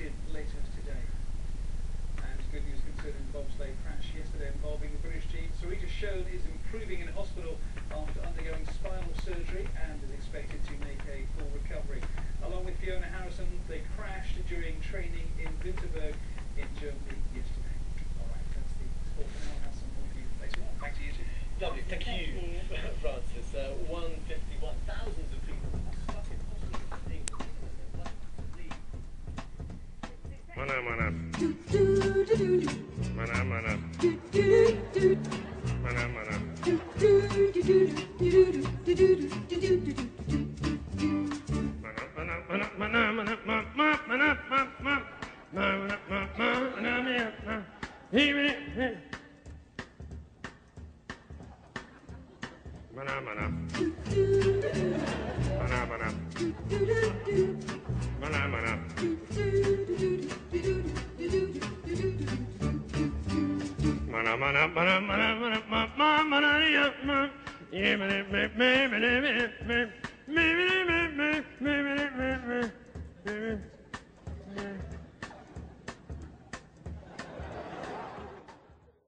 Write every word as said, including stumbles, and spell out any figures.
Alien later today. And good news concerning the bobsleigh crash yesterday involving the British team. Sarita Shone is improving in hospital after undergoing spinal surgery and is expected to make a full recovery. Along with Fiona Harrison, they crashed during training in Winterberg in Germany yesterday. All right, that's the sport for now. I'll have some more for you later on. Back to you two. Lovely, thank, thank you, you. Francis. Uh, one fifty-one, thousands of people stuck in hospital for England. Mana mana. Mana mana. Mana mana. Mana mana mana mana mana mana mana mana mana. Mana mana. Mana mana. Mana mana mana mana mana mana mana